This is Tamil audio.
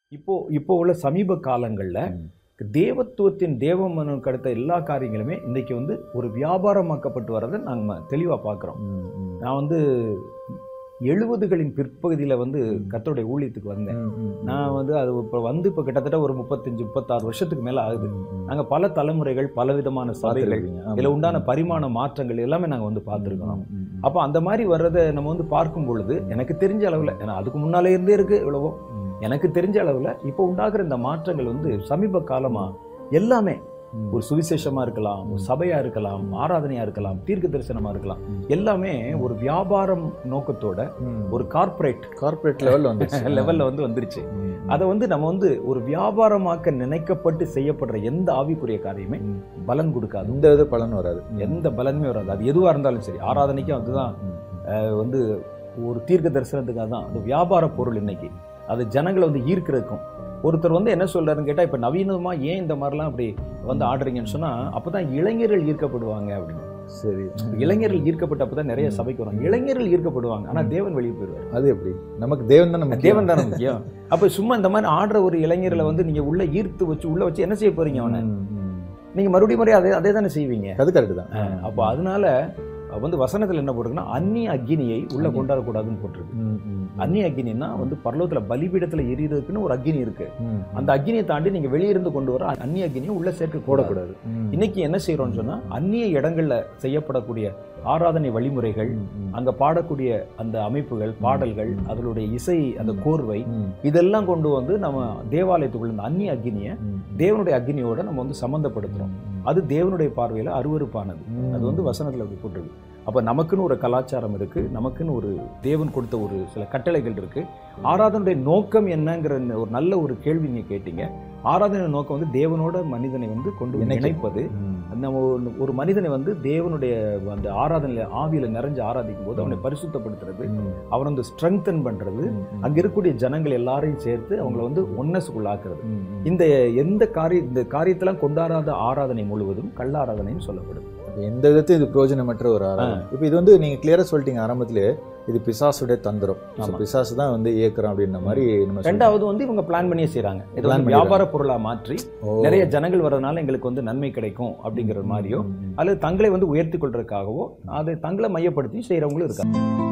இப்போ இப்போ உள்ள சமீப காலங்கள்ல தேவத்துவத்தின் தேவமனுக்கு அடுத்த எல்லா காரியங்களுமே இன்னைக்கு வந்து ஒரு வியாபாரமாக்கப்பட்டு வர்றதை நாங்கள் தெளிவாக பார்க்குறோம். நான் வந்து 70களின் பிற்பகுதியில் வந்து கர்த்தருடைய ஊழியத்துக்கு வந்தேன். நான் வந்து அது இப்போ கிட்டத்தட்ட ஒரு 35-36 வருஷத்துக்கு மேலே ஆகுது. நாங்கள் பல தலைமுறைகள், பலவிதமான சபைகள், இதில் உண்டான பரிமாண மாற்றங்கள் எல்லாமே நாங்கள் வந்து பார்த்துருக்கோம். அப்போ அந்த மாதிரி வர்றதை நம்ம வந்து பார்க்கும் பொழுது எனக்கு தெரிஞ்ச அளவில், ஏன்னா அதுக்கு முன்னாலே இருந்தே இருக்குது எவ்வளவோ, எனக்கு தெரிஞ்ச அளவில் இப்போ உண்டாகிற இந்த மாற்றங்கள் வந்து சமீப காலமாக எல்லாமே ஒரு சுவிசேஷமா இருக்கலாம், ஒரு சபையா இருக்கலாம், ஆராதனையா இருக்கலாம், தீர்க்க தரிசனமா இருக்கலாம், எல்லாமே ஒரு வியாபாரம் நோக்கத்தோட ஒரு கார்ப்பரேட் லெவல்ல வந்து வந்துருச்சு. அதை வந்து நம்ம வந்து ஒரு வியாபாரமாக்க நினைக்கப்பட்டு செய்யப்படுற எந்த ஆவிக்குரிய காரியமே பலன் கொடுக்காது. எந்த வித பலன் வராது, எந்த பலனுமே வராது. அது எதுவா இருந்தாலும் சரி, ஆராதனைக்கும் அதுதான் வந்து ஒரு தீர்க்க தரிசனத்துக்காக தான் அது வியாபார பொருள். இன்னைக்கு அது ஜனங்களை வந்து ஈர்க்கிறதுக்கும். ஒருத்தர் வந்து என்ன சொல்றாருன்னு கேட்டால், இப்போ நவீனமா ஏன் இந்த மாதிரிலாம் அப்படி வந்து ஆடுறீங்கன்னு சொன்னா, அப்பதான் இளைஞர்கள் ஈர்க்கப்படுவாங்க அப்படின்னு. சரி, இளைஞர்கள் ஈர்க்கப்பட்ட அப்பதான் நிறைய சபைக்கு வரும். இளைஞர்கள் ஈர்க்கப்படுவாங்க, ஆனா தேவன் வெளியே போயிடுவார். அது எப்படி? நமக்கு தேவன் தானே முக்கியம். அப்ப சும்மா இந்த மாதிரி ஆடுற ஒரு இளைஞர்களை வந்து நீங்க உள்ள ஈர்த்து வச்சு உள்ள வச்சு என்ன செய்ய போறீங்க? அவனை நீங்க மறுபடியும் அதே தானே செய்வீங்க. அது கரெக்ட் தான். அப்போ அதனால வந்து வசனத்துல என்ன போட்டிருக்குன்னா, அந்நிய அக்கினியை உள்ள கொண்டாடக்கூடாதுன்னு போட்டிருக்கு. அந்நிய அக்கினின்னா வந்து பரலோகத்துல பலிபீடத்துல எரியறதுக்குன்னு ஒரு அக்கினி இருக்கு. அந்த அக்கினியை தாண்டி நீங்க வெளியிருந்து கொண்டு வர அந்நிய அக்கினியை உள்ள சேர்க்க போடக்கூடாது. இன்னைக்கு என்ன செய்யறோம்னு சொன்னா, அந்நிய இடங்கள்ல செய்யப்படக்கூடிய ஆராதனை வழிமுறைகள், அங்க பாடக்கூடிய அந்த அமைப்புகள், பாடல்கள், அதனுடைய இசை, அந்த கோர்வை, இதெல்லாம் கொண்டு வந்து நம்ம தேவாலயத்துக்குள்ள இந்த அந்நிய அக்கினியை தேவனுடைய அக்கினியோட நம்ம வந்து சம்பந்தப்படுத்துறோம். அது தேவனுடைய பார்வையில அருவருப்பானது. அது வந்து வசனத்துல அப்படி போட்டிருக்கு. அப்ப நமக்குன்னு ஒரு கலாச்சாரம் இருக்கு, நமக்குன்னு ஒரு தேவன் கொடுத்த ஒரு சில கட்டளைகள் இருக்கு. ஆராதனுடைய நோக்கம் என்னங்கிற ஒரு நல்ல ஒரு கேள்வி நீங்க கேட்டீங்க. ஆராதனை நோக்கம் வந்து தேவனோட மனிதனை வந்து கொண்டு இணைப்பது. நம்ம ஒரு மனிதனை வந்து தேவனுடைய அந்த ஆராதனையில ஆவியில நிறைஞ்சு ஆராதிக்கும் போது அவனை பரிசுத்தப்படுத்துறது, அவனை வந்து ஸ்ட்ரெங்தன் பண்றது, அங்க இருக்கக்கூடிய ஜனங்கள் எல்லாரையும் சேர்த்து அவங்களை வந்து ஒன்னஸுக்குள்ள ஆக்குறது. இந்த காரியத்தெல்லாம் கொண்டாடாத ஆராதனை முழுவதும் கள்ள ஆராதனைன்னு சொல்லப்படுது. எந்த விதத்தையும் இது பிரயோஜனமற்ற ஒரு ஆராதனை. இப்போ இது வந்து நீங்க கிளியரா சொல்லிட்டீங்க ஆரம்பத்திலே, இது பிசாசுடைய தந்திரம். பிசாசு தான் வந்து இயக்குறோம் அப்படின்ற மாதிரி. ரெண்டாவது வந்து இவங்க பிளான் பண்ணியே செய்யறாங்க. இதை வியாபார பொருளா மாற்றி நிறைய ஜனங்கள் வர்றதுனால எங்களுக்கு வந்து நன்மை கிடைக்கும் அப்படிங்கிற மாதிரியோ, அல்லது தங்களை வந்து உயர்த்தி கொள்றதுக்காகவோ, அதை தங்களை மையப்படுத்தி செய்யறவங்களும் இருக்காங்க.